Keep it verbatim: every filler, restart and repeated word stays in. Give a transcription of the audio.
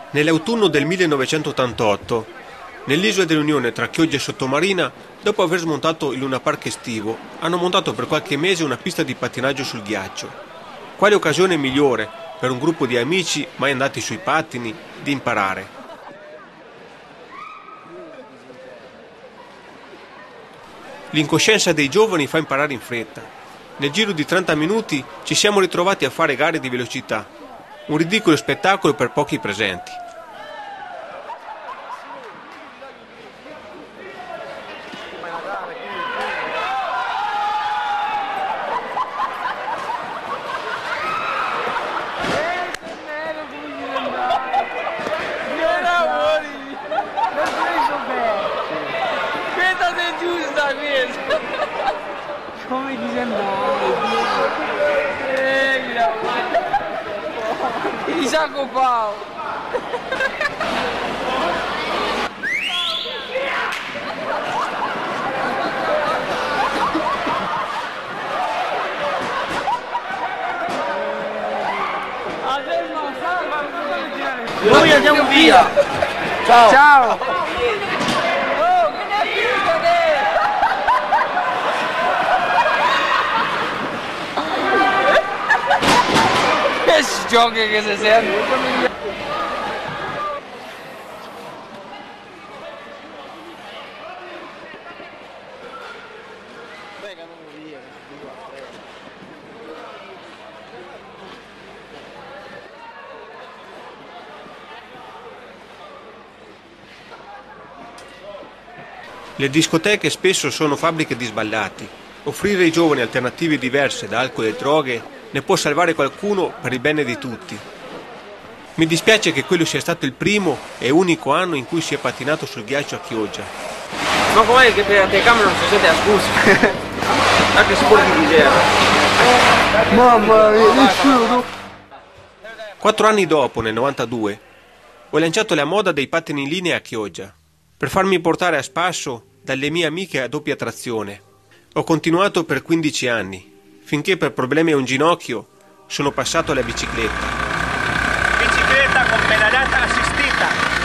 Nell'autunno del millenovecentottantotto, nell'isola dell'Unione tra Chioggia e Sottomarina, dopo aver smontato il Luna Park estivo, hanno montato per qualche mese una pista di pattinaggio sul ghiaccio. Quale occasione migliore per un gruppo di amici mai andati sui pattini di imparare? L'incoscienza dei giovani fa imparare in fretta. Nel giro di trenta minuti ci siamo ritrovati a fare gare di velocità. Un ridicolo spettacolo per pochi presenti. Come ti sembra? Ehi, mi sa copao. Noi andiamo via. Ciao. Ciao. Giochi che si sente. Le discoteche spesso sono fabbriche di sballati. Offrire ai giovani alternative diverse da alcol e droghe ne può salvare qualcuno per il bene di tutti. Mi dispiace che quello sia stato il primo e unico anno in cui si è pattinato sul ghiaccio a Chioggia. Ma com'è che per la telecamera non si sente la scusa? Anche sporchi di gelo. Mamma mia, nessuno. Quattro anni dopo, nel novantadue, ho lanciato la moda dei pattini in linea a Chioggia, per farmi portare a spasso dalle mie amiche a doppia trazione. Ho continuato per quindici anni, finché per problemi a un ginocchio sono passato alla bicicletta. Bicicletta con pedalata assistita.